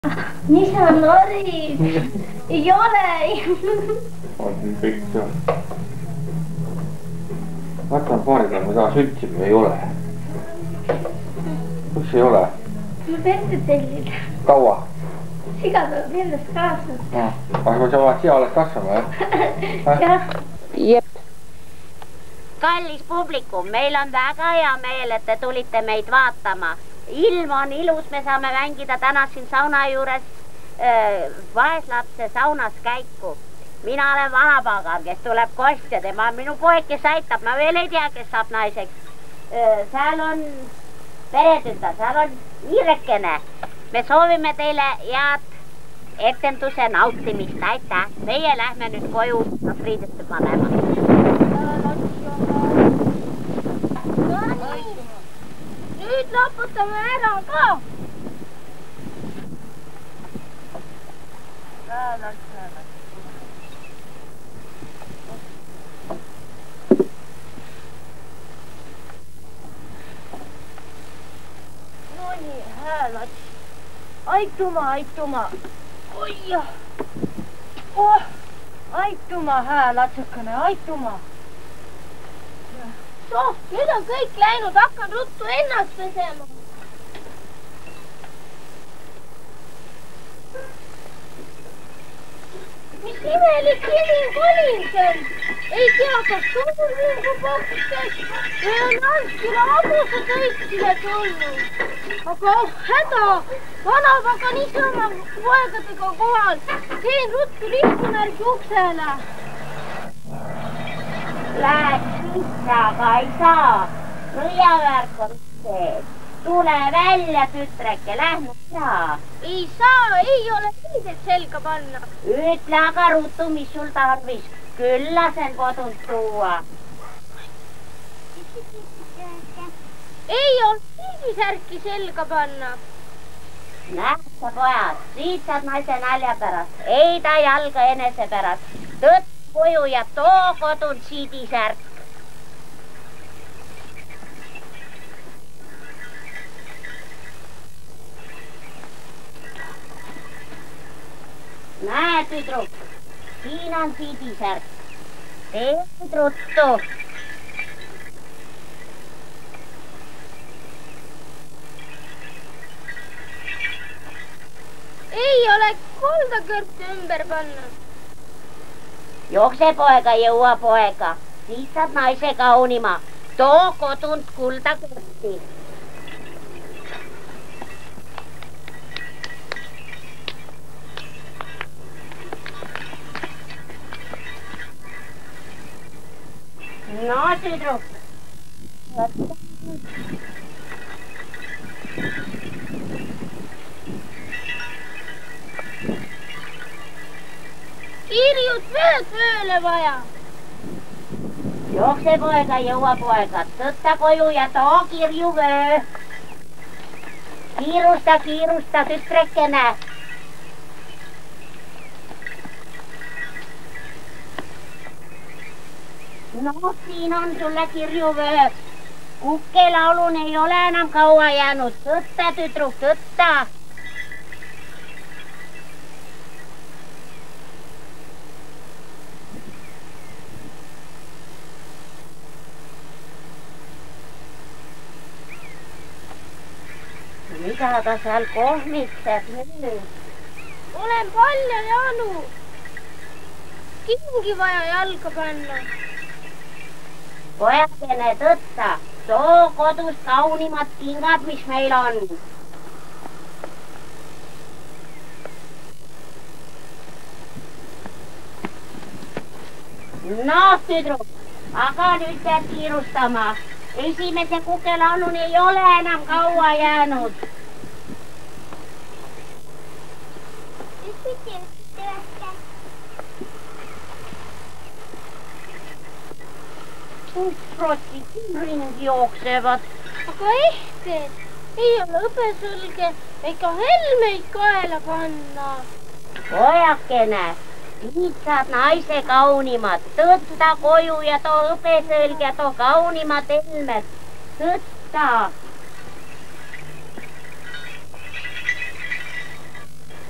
Mis sa norid? Ei ole. On nii kõik see. Võtan paari peal, ma tahan sültsima, ei ole. Kus ei ole? Ma peate tellida. Kaua? Siga tuleb endast kaasa. Aga sa vaat siia alles kasvama, jah? Jah. Jep. Kallis publikum, meil on väga hea meel, et te tulite meid vaatama. Ilm on ilus, me saame mängida täna siin sauna juures vaeslapse saunas käiku. Mina olen vanapagar, kes tuleb kost ja tema on minu poeg, kes aitab. Ma veel ei tea, kes saab naiseks. Seal on peretütar, seal on Iirekene. Me soovime teile head etenduse nautimist. Aitäh. Meie lähme nüüd koju Friidesse panema. Nüüd laputame ära ka. Nonii, häälad. Aituma. Oi jah. Aituma häälatsakene, aituma. Nüüd on kõik läinud, hakkan ruttu ennast pesema. Mis imelik ilm kolin seal. Ei tea, kas suurlingu pokstes või on Anskile abusa sõitsile tulnud. Aga häda, vanapagan ise oma poegadega kohal. Teen ruttu lihtmärgi uksele. Lähed sisse, aga ei saa. Nõiavärk on see. Tule välja, tütreke, lähme saa. Ei saa, ei ole riidet selga panna. Ütle aga ruttu, mis sul tarvis. Küll lasen kodunt tuua. Ei ole riigisärki selga panna. Näed sa, pojad, siit saad naise nälja pärast. Ei ta jalga enese pärast. Tõtt koju ja too kodunt siidisärk. Näe, tüdruk, siin on siidisärk. Tee nüüd ruttu. Ei ole kuldakõrte ümber panna. Jookse poega, jõua poega. Siis saad naise kaunima. Too kodunt kuldakõrti. No, tüdruk. Kirjut vööle vaja. Jookse poega, jõua poega. Tõtta koju ja too kirju vöö. Kiirusta, tütrekene. No, siin on sulle kirjuvöö. Kukkelaulun ei ole enam kaua jäänud. Tõtta, tüdruk, tõtta. Mida ta seal kohmitseb nüüd? Olen palju janu. Kingi vaja jalga panna. Pojakene, tõtta, too kodus kaunimad kingad, mis meil on. No, tüdruk, aga nüüd pead kiirustama. Esimese kukelauluni ei ole enam kaua jäänud. Rotid ringi jooksevad. Aga ehked, ei ole hõbesõlge ega helmeid kaela panna. Pojakene, siit saad naise kaunimad. Tõtta koju ja too hõbesõlg ja too kaunimad helmed. Tõtta.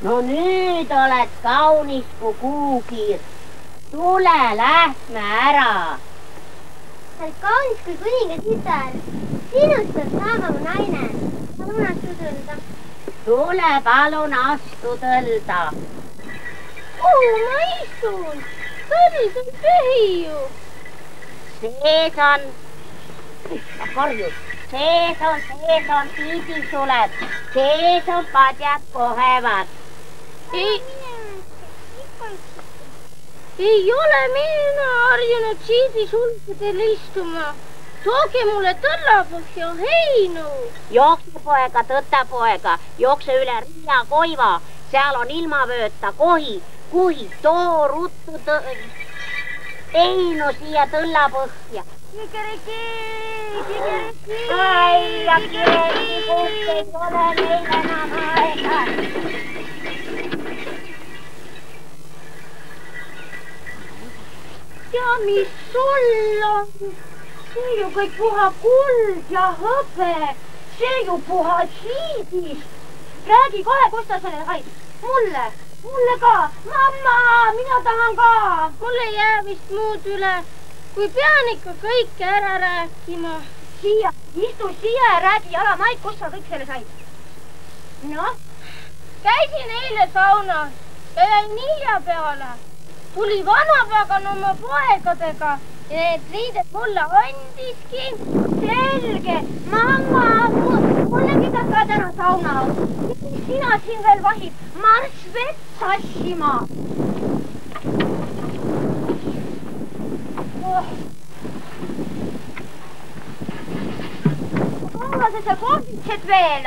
No nüüd oled kaunis kui kuukiir. Tule, lähme ära. Sa oled kaunis kui kuninga tütar. Sinust peab saama mu naine. Palun astu tõlda. Tule, palun astu tõlda. Kuhu ma istun? Tõld on tühi ju. Sees on, karjus, sees on tiidisuled, sees on padjad kohevad. Ei ole mina harjunud siidisulgedel istuma. Tooge mulle tõllapõhja heinu. Jookse poega, tõttapoega, jookse üle Riia koiva, seal on ilmavööta, kuhi, too ruttu heinu siia tõllapõhja. Kikeriki. Ai ja kireki, kus ei ole meil enam aega. Ja mis sul on? See ju kõik puha kuld ja hõbe. See ju puha siidist. Räägi kohe, kus ta selle said. Mulle ka. Mamma, mina tahan ka. Mul ei jää vist muud üle, kui pean ikka kõike ära rääkima. Siia, istu siia ja räägi jalamaid, kus sa kõik selle said. Noh, käisin eile saunas ja jäin hilja peale. Tuli vanapagan oma poegadega ja need riided mulle andiski. Selge, mamma, mulle pidad ka täna sauna. Mis sina siin veel vahid? Marss vett sassima. Kaua sa seal kohvitsed veel?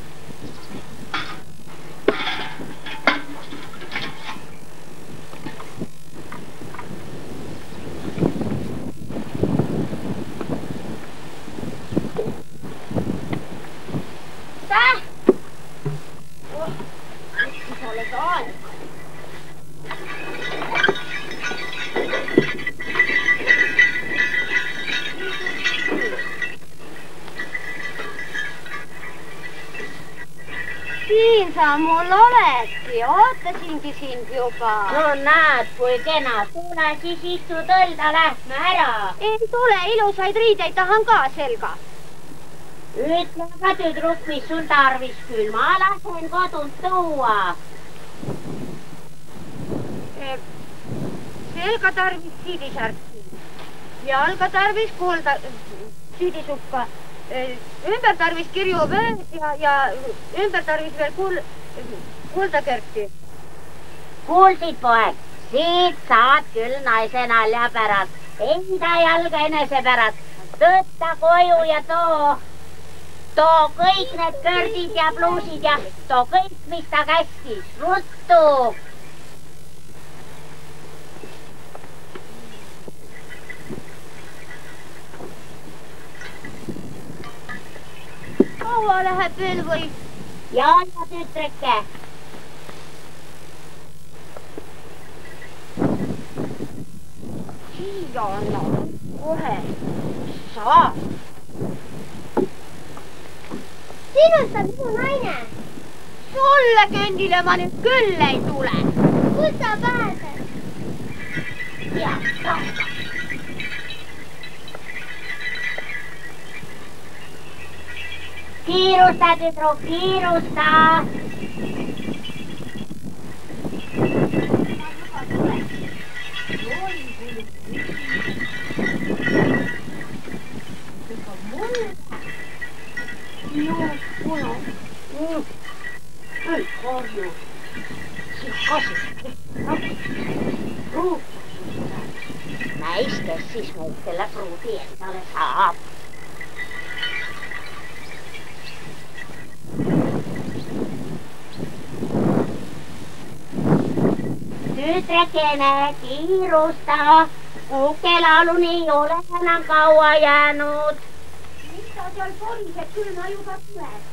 Siin sa mul oledki, ootasingi sind juba. No näed, kui kena, tule siis istu tõlda, lähme ära. Ei tule, ilusaid riideid tahan ka selga. Ütle aga tüdruk, mis sul tarvis küll, ma lasen kodunt tuua. Selga tarvis siidisärki, jalga tarvis siidisuppa, ümber tarvis kirju vööd ja ümber tarvis veel kuldakerti. Kuulsid, poeg, siit saad küll naise nalja pärast, enda jalga enese pärast. Tõtta koju ja too kõik need kördid ja pluusid ja too kõik, mis ta käskis. Ruttu! Kaua läheb veel või? Ja tütreke. Siia anna kohe. Saab. Sinust on minu naine. Sulle kõndile ma nüüd küll ei tule. Kus sa pääsed? Ja, kaasa. Kiirusta, tüdruk, kiirusta! Näistes siis meitellä pruuti endale saab. Tütrekene, kiirusta, kuukelauluni ei ole enam kaua jäänud. Mis sa seal korised, küll ma juba tulen.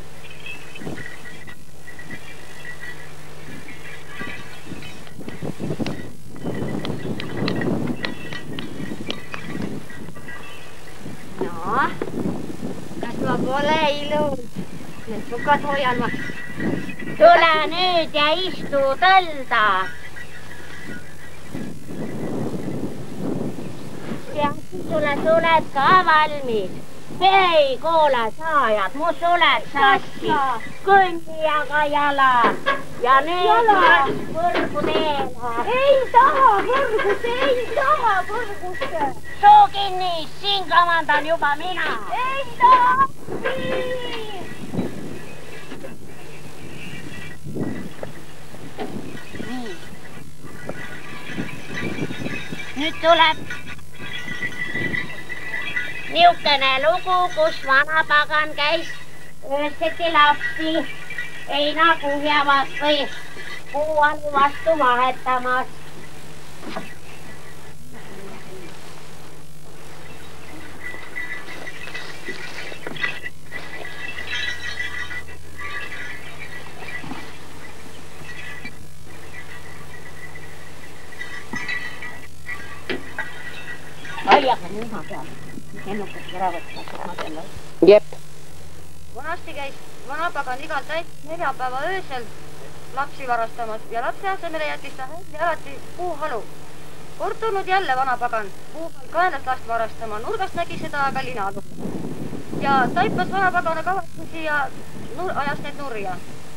Noh, kas ma pole ilus? Need sukad hoian ma Tule nüüd ja istu tõlda. Ja sulle oled ka valmis. Hei, kuule, saajad, mu suled sassi. Kõnni aga jala. Ja nüüd võrgu teele. Ei taha võrgusse. Suu kinni, siin kamandan juba mina. Ei taha. Nii. Nüüd tuleb niukene lugu, kus vanapagan käis öösiti lapsi heinakuhjamas või puualu vastu vahetamas. Aiaga niha peal. Ennukest ära võtta. Jep. Vanasti käis vanapagan igal neljapäeva öösel lapsi varastamas ja lapse asemele jättis ta hästi alati puuhalu. Kord tulnud jälle vanapagan kaenlast last varastama. Nurgast nägi seda aga linalu. Ja taipas vanapagana kavatsusi ja ajas need nurja.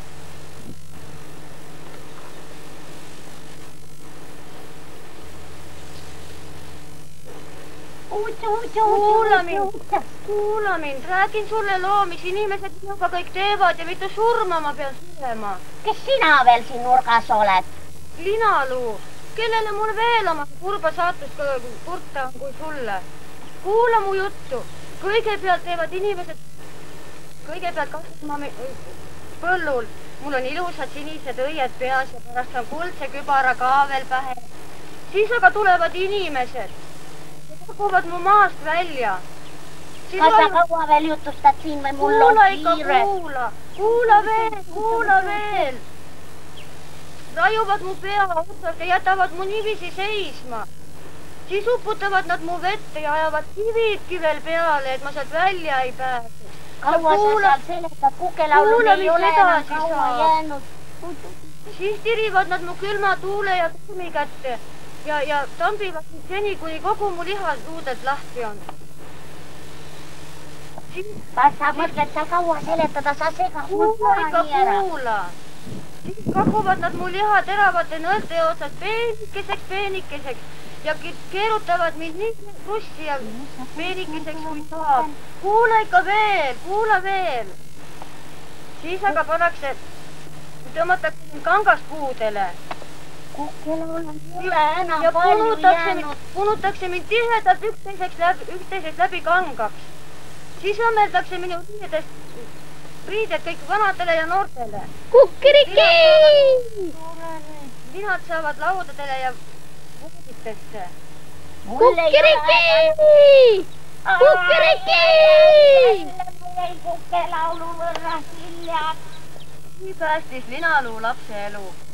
Kuula mind, räägin sulle loo, mis inimesed minuga kõik teevad ja mitu surma ma pean surema. Kes sina veel siin nurgas oled? Linaluu, kellele mul veel oma kurba saatust kurta on kui sulle. Kuula mu juttu. Kõigepealt teevad inimesed, kasvama põllul. Mul on ilusad sinised õied peas ja pärast on kuldse kübara ka veel pähe. Siis aga tulevad inimesed. Kuvad mu maast välja. Kas sa kaua veel jutustad siin või mul on kiire? Kuula veel. Raiuvad mu pea otsast ja jätavad mu nivisi seisma. Siis uputavad nad mu vette ja ajavad kividki veel peale, et ma sealt välja ei pääse. Kaua sa seal seletad? Kukelaulud ei ole enam kaua jäänud. Siis tirivad nad mu külma tuule ja tuumi kätte. Ja tambivad nüüd seni, kuni kogu mu lihas luudelt lahti on. Kas sa mõtled seal kaua seletada, sa segad mul plaani ära. Kuula. Siis kakuvad nad mu liha teravate nõelte otsas peenikeseks ja keerutavad mind nii krussi ja peenikeseks kui saab. Kuula veel. Siis aga pannakse, tõmmatakse mind kangaspuudele. Ja punutakse mind tihedalt üksteiseks läbi kangaks. Siis õmmeldakse minu riided kõik vanadele ja noortele. Kukkiriki! Linad saavad laudadele ja vooditesse. Kukkiriki! Kukkiriki! Jäi kukelaulu võrra hiljaks. Nii päästis linaluu lapse elu.